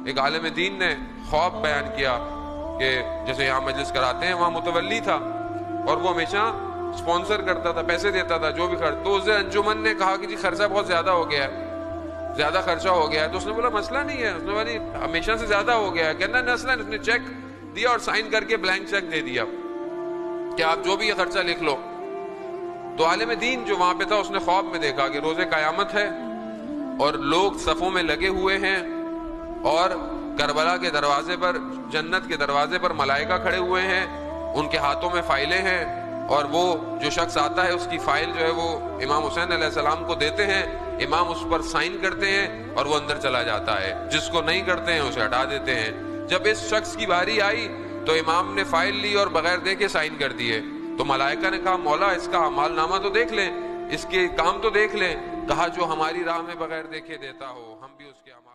एक आलिम दीन ने ख्वाब बयान किया कि जैसे यहाँ मजलिस कराते हैं, वहाँ मुतवल्ली था और वो हमेशा स्पॉन्सर करता था, पैसे देता था जो भी खर्च। तो उसे अंजुमन ने कहा कि जी खर्चा बहुत ज्यादा हो गया है, ज्यादा खर्चा हो गया है। तो उसने बोला मसला नहीं है, उसने बोला हमेशा से ज्यादा हो गया है। कहना नस्लन, उसने चेक दिया और साइन करके ब्लैंक चेक दे दिया कि आप जो भी ये खर्चा लिख लो। तो आलिम दीन जो वहां पे था उसने ख्वाब में देखा कि रोजे कयामत है और लोग सफों में लगे हुए हैं और करबला के दरवाजे पर, जन्नत के दरवाजे पर मलाइका खड़े हुए हैं, उनके हाथों में फाइलें हैं और वो जो शख्स आता है उसकी फाइल जो है वो इमाम हुसैन अलैहिस्सलाम को देते हैं, इमाम उस पर साइन करते हैं और वो अंदर चला जाता है। जिसको नहीं करते हैं उसे हटा देते हैं। जब इस शख्स की बारी आई तो इमाम ने फाइल ली और बगैर देखे साइन कर दिए। तो मलाइका ने कहा मौला इसका अमालनामा तो देख लें, इसके काम तो देख लें। कहा जो हमारी राह में बगैर देखे देता हो हम भी उसके